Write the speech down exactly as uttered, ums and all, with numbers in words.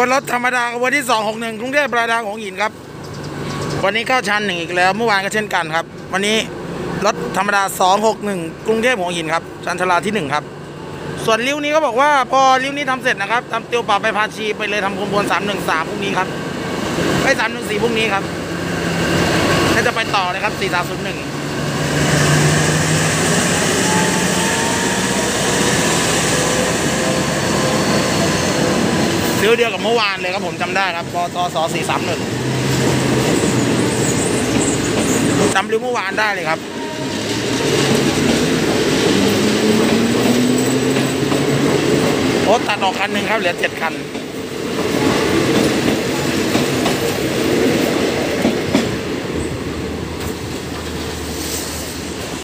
วนรถธรรมดาขบวนที่สองหกหนึ่งกรุงเทพปลายทางหัวหินครับวันนี้เข้าชันหนึ่งอีกแล้วเมื่อวานก็เช่นกันครับวันนี้รถธรรมดาสองหกหนึ่งกรุงเทพหัวหินครับชันชลาที่หนึ่งครับส่วนริ้วนี้ก็บอกว่าพอริ้วนี้ทำเสร็จนะครับทำเตียวป่าไปพาชีไปเลยทำขบวนสามหนึ่งสามพรุ่งนี้ครับไปสามหนึ่งสี่พรุ่งนี้ครับแล้วจะไปต่อเลยครับสี่สามศูนย์หนึ่งริ้วเดียวกับเมื่อวานเลยครับผมจำได้ครับปตสสี่สามหนึ่งจำริ้วเมื่อวานได้เลยครับโอ้ตัดออกคันหนึ่งครับเหลือเจ็ดคัน